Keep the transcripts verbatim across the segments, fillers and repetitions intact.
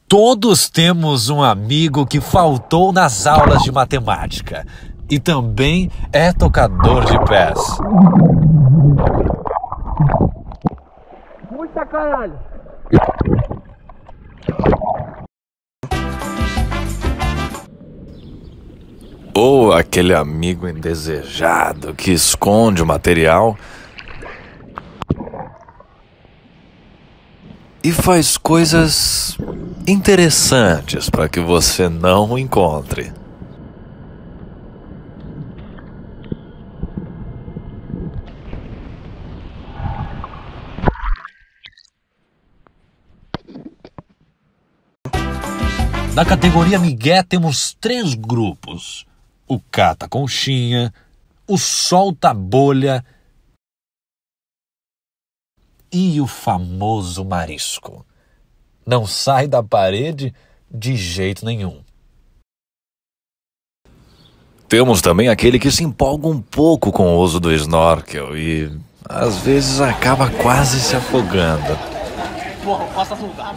Todos temos um amigo que faltou nas aulas de matemática e também é tocador de pés. Muita caralho! Ou aquele amigo indesejado que esconde o material e faz coisas interessantes para que você não o encontre. Na categoria Migué temos três grupos: o cata-conchinha, o solta-bolha e o famoso marisco. Não sai da parede de jeito nenhum. Temos também aquele que se empolga um pouco com o uso do snorkel e às vezes acaba quase se afogando. Porra, posso afundar.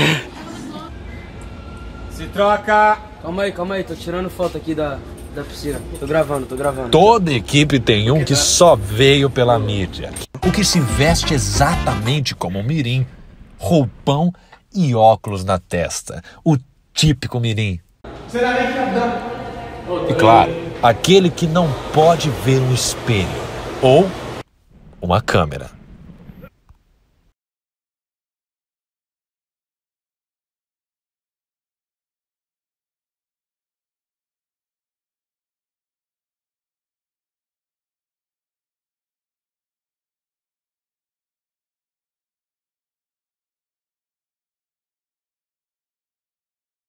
Se troca! Calma aí, calma aí, tô tirando foto aqui da, da piscina. Tô gravando, tô gravando. Toda equipe tem um que só veio pela mídia. O que se veste exatamente como um mirim, roupão e óculos na testa. O típico mirim. E claro, aquele que não pode ver um espelho ou uma câmera.